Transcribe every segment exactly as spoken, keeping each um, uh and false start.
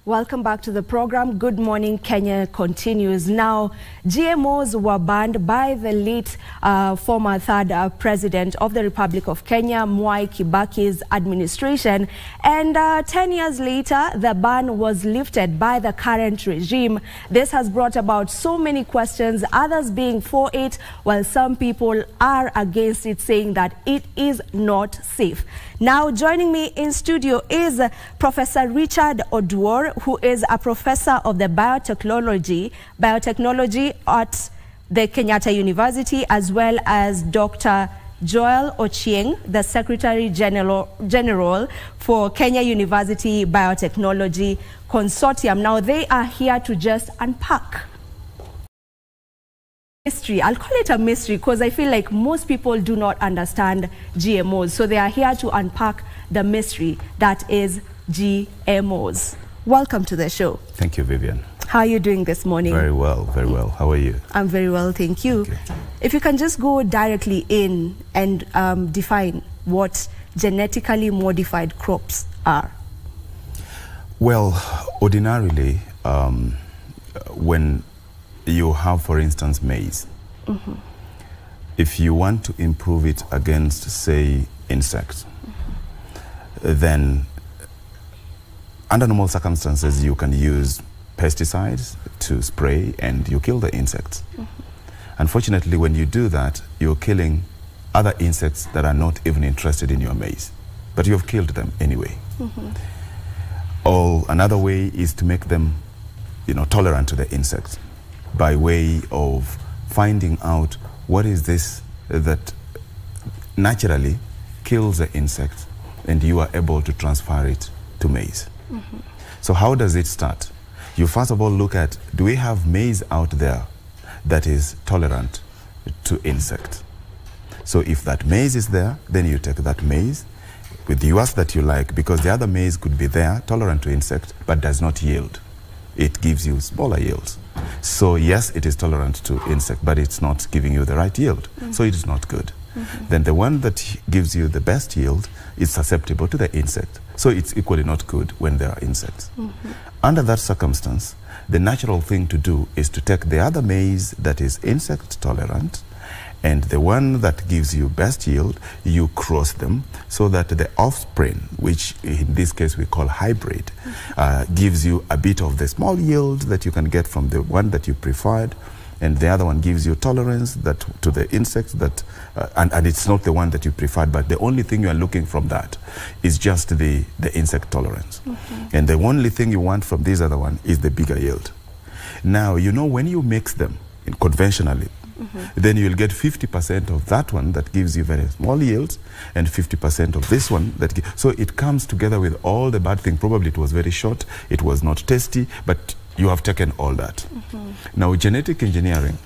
Welcome back to the program. Good Morning Kenya continues. Now, G M Os were banned by the late uh, former third uh, president of the Republic of Kenya, Mwai Kibaki's administration. And uh, ten years later, the ban was lifted by the current regime. This has brought about so many questions, others being for it, while some people are against it, saying that it is not safe. Now, joining me in studio is uh, Professor Richard Oduor, who is a professor of the biotechnology, biotechnology at the Kenyatta University, as well as Doctor Joel Ochieng, the Secretary General, General for Kenya University Biotechnology Consortium. Now, they are here to just unpack mystery. I'll call it a mystery because I feel like most people do not understand G M Os. So they are here to unpack the mystery that is G M Os. Welcome to the show. Thank you, Vivian. How are you doing this morning? Very well, very well. How are you? I'm very well, thank you. Okay. If you can just go directly in and um, define what genetically modified crops are. Well, ordinarily, um, when you have, for instance, maize, mm-hmm. if you want to improve it against, say, insects, mm-hmm. then under normal circumstances, you can use pesticides to spray and you kill the insects. Mm-hmm. Unfortunately, when you do that, you're killing other insects that are not even interested in your maize, but you've killed them anyway. Mm-hmm. Or another way is to make them, you know, tolerant to the insects by way of finding out what is this that naturally kills the insect, and you are able to transfer it to maize. Mm-hmm. So how does it start? You first of all look at, do we have maize out there that is tolerant to insect? So if that maize is there, then you take that maize with yours that you like, because the other maize could be there, tolerant to insect, but does not yield. It gives you smaller yields. So yes, it is tolerant to insect, but it's not giving you the right yield. Mm-hmm. So it is not good. Mm-hmm. Then the one that gives you the best yield is susceptible to the insect. So it's equally not good when there are insects. Mm-hmm. Under that circumstance, the natural thing to do is to take the other maize that is insect tolerant, and the one that gives you best yield, you cross them so that the offspring, which in this case we call hybrid, mm-hmm. uh, gives you a bit of the small yield that you can get from the one that you preferred, and the other one gives you tolerance that to the insects that, uh, and, and it's not the one that you preferred, but the only thing you are looking from that is just the, the insect tolerance. Mm-hmm. And the only thing you want from this other one is the bigger yield. Now, you know, when you mix them in conventionally, mm-hmm. then you'll get fifty percent of that one that gives you very small yields and fifty percent of this one. That so it comes together with all the bad things. Probably it was very short, it was not tasty, but you have taken all that. Mm-hmm. Now, genetic engineering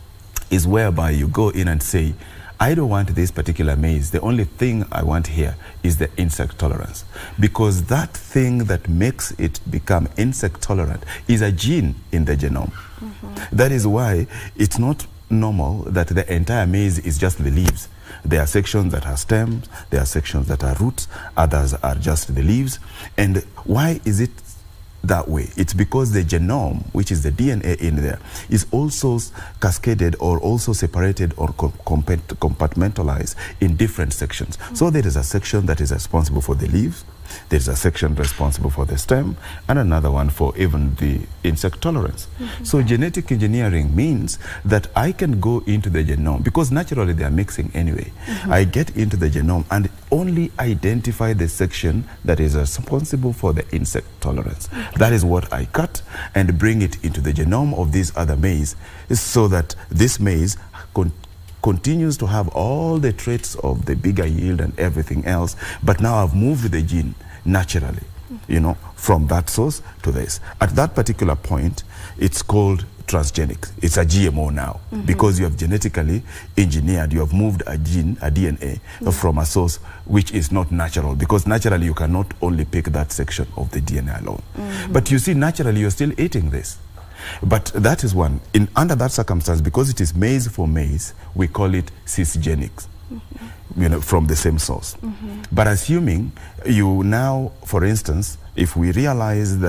is whereby you go in and say, I don't want this particular maize. The only thing I want here is the insect tolerance. Because that thing that makes it become insect tolerant is a gene in the genome. Mm-hmm. That is why it's not normal that the entire maize is just the leaves. There are sections that are stems, there are sections that are roots, others are just the leaves. And why is it that way? It's because the genome, which is the D N A in there, is also cascaded or also separated or com compartmentalized in different sections. Mm-hmm. So there is a section that is responsible for the leaves, there's a section responsible for the stem, and another one for even the insect tolerance. Mm-hmm. So genetic engineering means that I can go into the genome, because naturally they are mixing anyway. Mm-hmm. I get into the genome and only identify the section that is responsible for the insect tolerance. Mm-hmm. That is what I cut and bring it into the genome of this other maize, so that this maize con continues to have all the traits of the bigger yield and everything else, but now I've moved the gene naturally, mm-hmm. you know, from that source to this. At that particular point, it's called transgenic. It's a G M O now, mm-hmm. because you have genetically engineered, you have moved a gene, a D N A, mm-hmm. from a source which is not natural, because naturally you cannot only pick that section of the D N A alone. Mm-hmm. But you see, naturally you're still eating this. But that is one. In, under that circumstance, because it is maize for maize, we call it cisgenic. Mm-hmm. You know, from the same source. Mm-hmm. But assuming you now, for instance, if we realize that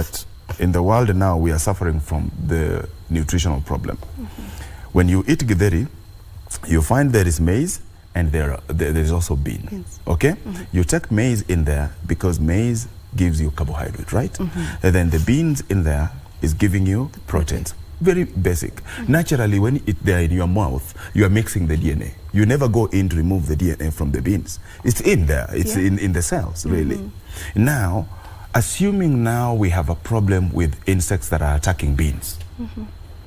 in the world now, we are suffering from the nutritional problem. Mm-hmm. When you eat githeri, you find there is maize and there, are, there, there is also bean. Beans. Okay? Mm-hmm. You take maize in there because maize gives you carbohydrate, right? Mm-hmm. And then the beans in there is giving you the proteins. Protein. Very basic. Mm-hmm. Naturally, when it's there in your mouth, you are mixing the D N A. You never go in to remove the D N A from the beans. It's in there. It's yeah. in, in the cells, really. Mm-hmm. Now, assuming now we have a problem with insects that are attacking beans. Mm-hmm.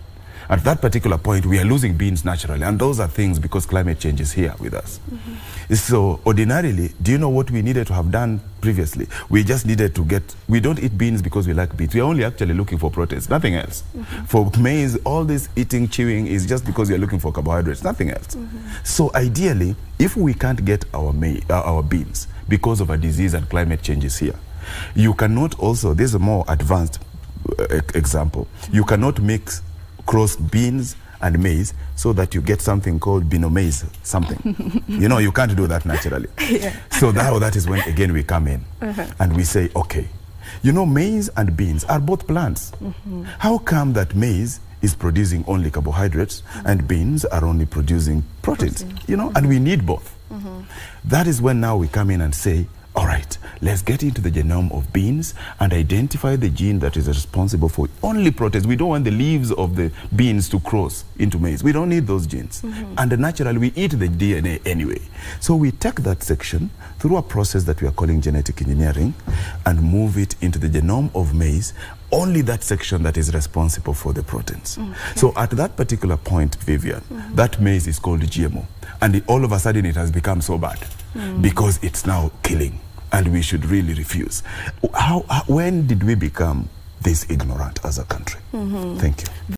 At that particular point, we are losing beans naturally. And those are things because climate change is here with us. Mm-hmm. So ordinarily, do you know what we needed to have done previously? We just needed to get, we don't eat beans because we like beans. We are only actually looking for proteins, nothing else. Mm-hmm. For maize, all this eating, chewing is just because you're looking for carbohydrates, nothing else. Mm-hmm. So ideally, if we can't get our, maize, uh, our beans because of a disease and climate change is here, you cannot also, there's a more advanced uh, example, mm-hmm. you cannot mix cross beans and maize so that you get something called binomaize something. You know, you can't do that naturally. Yeah. So now that is when again we come in uh-huh. and we say, okay, you know, maize and beans are both plants. Mm-hmm. How come that maize is producing only carbohydrates mm-hmm. and beans are only producing proteins? Protein. You know, mm-hmm. and we need both. Mm-hmm. That is when now we come in and say, all right, let's get into the genome of beans and identify the gene that is responsible for only proteins. We don't want the leaves of the beans to cross into maize. We don't need those genes. Mm-hmm. And naturally, we eat the D N A anyway. So we take that section through a process that we are calling genetic engineering and move it into the genome of maize, only that section that is responsible for the proteins. Okay. So at that particular point, Vivian, mm-hmm. that maize is called G M O. And it, all of a sudden, it has become so bad mm. because it's now killing. And we should really refuse. How, how, when did we become this ignorant as a country? Mm-hmm. Thank you.